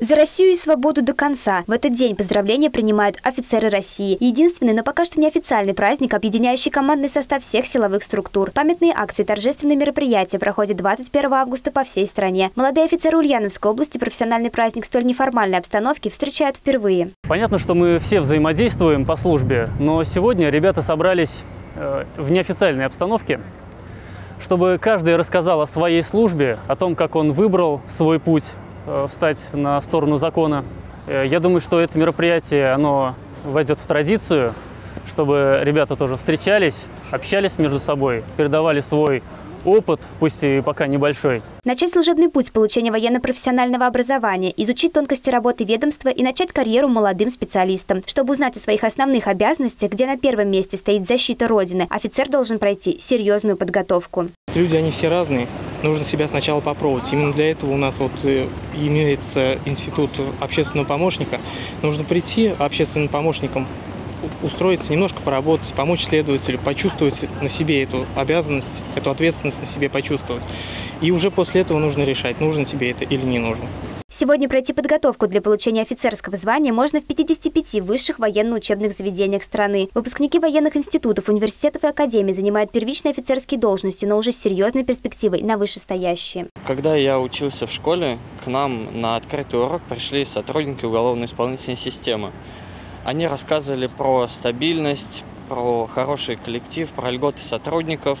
За Россию и свободу до конца. В этот день поздравления принимают офицеры России. Единственный, но пока что неофициальный праздник, объединяющий командный состав всех силовых структур. Памятные акции и торжественные мероприятия проходят 21 августа по всей стране. Молодые офицеры Ульяновской области профессиональный праздник в столь неформальной обстановке встречают впервые. Понятно, что мы все взаимодействуем по службе, но сегодня ребята собрались в неофициальной обстановке, чтобы каждый рассказал о своей службе, о том, как он выбрал свой путь встать на сторону закона. Я думаю, что это мероприятие, оно войдет в традицию, чтобы ребята тоже встречались, общались между собой, передавали свой опыт, пусть и пока небольшой. Начать служебный путь с получения военно-профессионального образования, изучить тонкости работы ведомства и начать карьеру молодым специалистам. Чтобы узнать о своих основных обязанностях, где на первом месте стоит защита Родины, офицер должен пройти серьезную подготовку. Люди, они все разные. Нужно себя сначала попробовать. Именно для этого у нас имеется институт общественного помощника. Нужно прийти общественным помощником, устроиться, немножко поработать, помочь следователю, почувствовать на себе эту обязанность, эту ответственность на себе почувствовать. И уже после этого нужно решать, нужно тебе это или не нужно. Сегодня пройти подготовку для получения офицерского звания можно в 55 высших военно-учебных заведениях страны. Выпускники военных институтов, университетов и академий занимают первичные офицерские должности, но уже с серьезной перспективой на вышестоящие. Когда я учился в школе, к нам на открытый урок пришли сотрудники уголовно-исполнительной системы. Они рассказывали про стабильность, про хороший коллектив, про льготы сотрудников.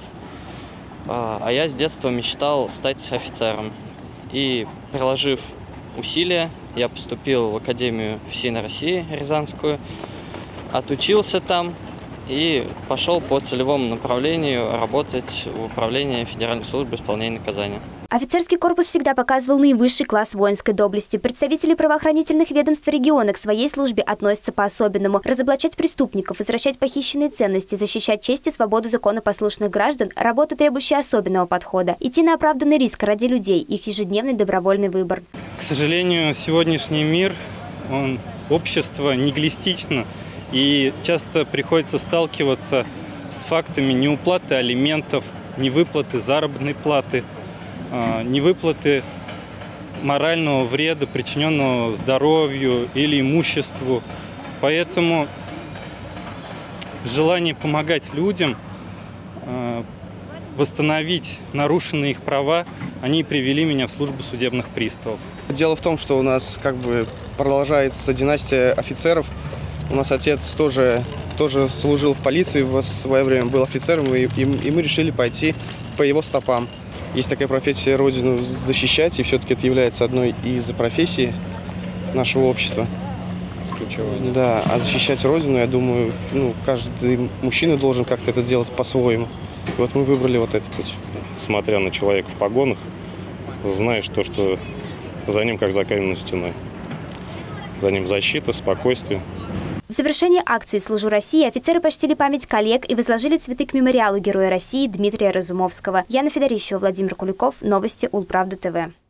А я с детства мечтал стать офицером. И, приложив усилия, я поступил в Академию ФСИН России Рязанскую, отучился там и пошел по целевому направлению работать в управлении Федеральной службы исполнения наказания. Офицерский корпус всегда показывал наивысший класс воинской доблести. Представители правоохранительных ведомств региона к своей службе относятся по-особенному. Разоблачать преступников, возвращать похищенные ценности, защищать честь и свободу законопослушных граждан – работа, требующая особенного подхода. Идти на оправданный риск ради людей – их ежедневный добровольный выбор. К сожалению, сегодняшний мир, общество неглистично, и часто приходится сталкиваться с фактами неуплаты алиментов, невыплаты заработной платы, невыплаты морального вреда, причиненного здоровью или имуществу. Поэтому желание помогать людям, восстановить нарушенные их права, они привели меня в службу судебных приставов. Дело в том, что у нас продолжается династия офицеров. У нас отец тоже служил в полиции, в свое время был офицером, и мы решили пойти по его стопам. Есть такая профессия — Родину защищать, и все-таки это является одной из профессий нашего общества. Ключевой. Да, а защищать Родину, я думаю, каждый мужчина должен как-то это делать по-своему. И вот мы выбрали вот этот путь. Смотря на человека в погонах, знаешь то, что за ним как за каменной стеной. За ним защита, спокойствие. В завершении акции «Служу России» офицеры почтили память коллег и возложили цветы к мемориалу Героя России Дмитрия Разумовского. Яна Федорищева, Владимир Куликов. Новости Улправда ТВ.